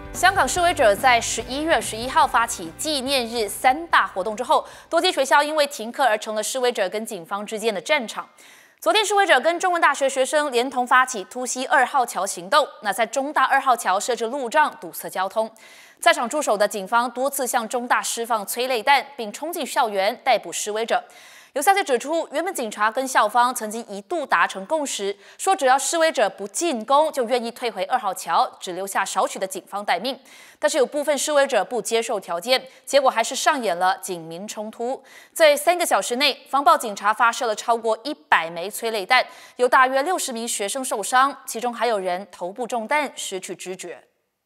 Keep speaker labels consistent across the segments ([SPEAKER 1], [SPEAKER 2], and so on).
[SPEAKER 1] 香港示威者在11月11号发起纪念日3大活动之后，多间学校因为停课而成了示威者跟警方之间的战场。昨天，示威者跟中文大学学生连同发起突袭2号桥行动，在中大2号桥设置路障，堵塞交通。在场驻守的警方多次向中大释放催泪弹，并冲进校园逮捕示威者。有消息指出，原本警察跟校方曾经一度达成共识，说只要示威者不进攻，就愿意退回2号桥，只留下少许的警方待命。但是有部分示威者不接受条件，结果还是上演了警民冲突。在3个小时内，防暴警察发射了超过100枚催泪弹，有大约60名学生受伤，其中还有人头部中弹，失去知觉。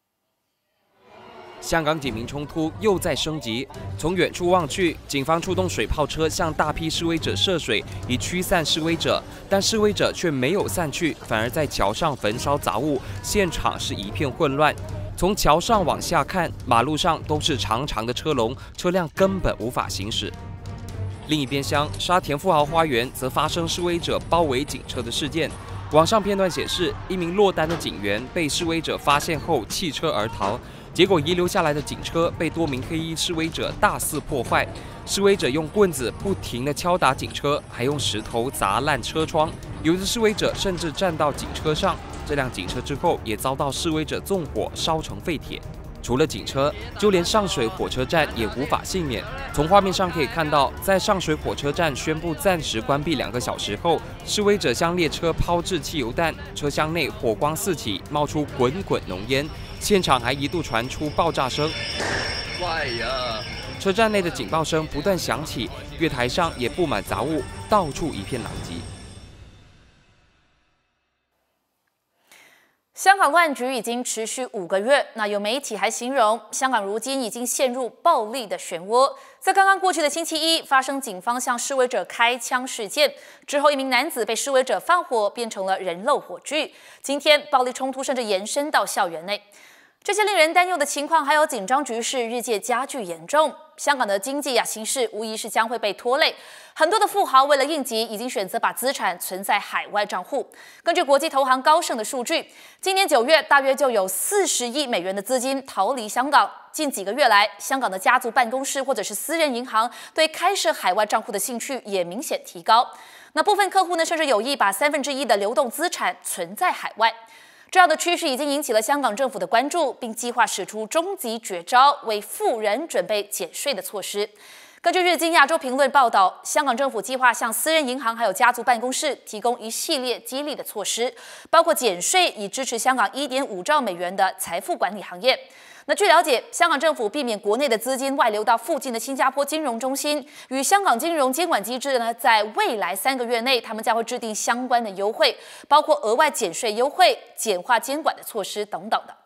[SPEAKER 2] 香港警民冲突又在升级。从远处望去，警方出动水炮车向大批示威者射水，以驱散示威者。但示威者却没有散去，反而在桥上焚烧杂物，现场是一片混乱。从桥上往下看，马路上都是长长的车龙，车辆根本无法行驶。另一边厢，沙田富豪花园则发生示威者包围警车的事件。网上片段显示，一名落单的警员被示威者发现后弃车而逃。结果遗留下来的警车被多名黑衣示威者大肆破坏，示威者用棍子不停地敲打警车，还用石头砸烂车窗，有的示威者甚至站到警车上。这辆警车之后也遭到示威者纵火烧成废铁。除了警车，就连上水火车站也无法幸免。从画面上可以看到，在上水火车站宣布暂时关闭2个小时后，示威者向列车抛掷汽油弹，车厢内火光四起，冒出滚滚浓烟。现场还一度传出爆炸声，快呀！车站内的警报声不断响起，月台上也布满杂物，到处一片狼藉。
[SPEAKER 1] 香港乱局已经持续5个月，有媒体还形容香港如今已经陷入暴力的漩涡。在刚刚过去的星期一，发生警方向示威者开枪事件之后，一名男子被示威者放火，变成了人肉火炬。今天，暴力冲突甚至延伸到校园内。这些令人担忧的情况，还有紧张局势日渐加剧严重。香港的经济形势无疑是将会被拖累。很多的富豪为了应急，已经选择把资产存在海外账户。根据国际投行高盛的数据，今年9月大约就有40亿美元的资金逃离香港。近几个月来，香港的家族办公室或者是私人银行对开设海外账户的兴趣也明显提高。部分客户呢，甚至有意把1/3的流动资产存在海外。这样的趋势已经引起了香港政府的关注，并计划使出终极绝招，为富人准备减税的措施。根据日经亚洲评论报道，香港政府计划向私人银行还有家族办公室提供一系列激励的措施，包括减税，以支持香港1.5兆美元的财富管理行业。据了解，香港政府避免国内的资金外流到附近的新加坡金融中心，与香港金融监管机制呢，在未来3个月内，他们将会制定相关的优惠，包括额外减税优惠、简化监管的措施等等的。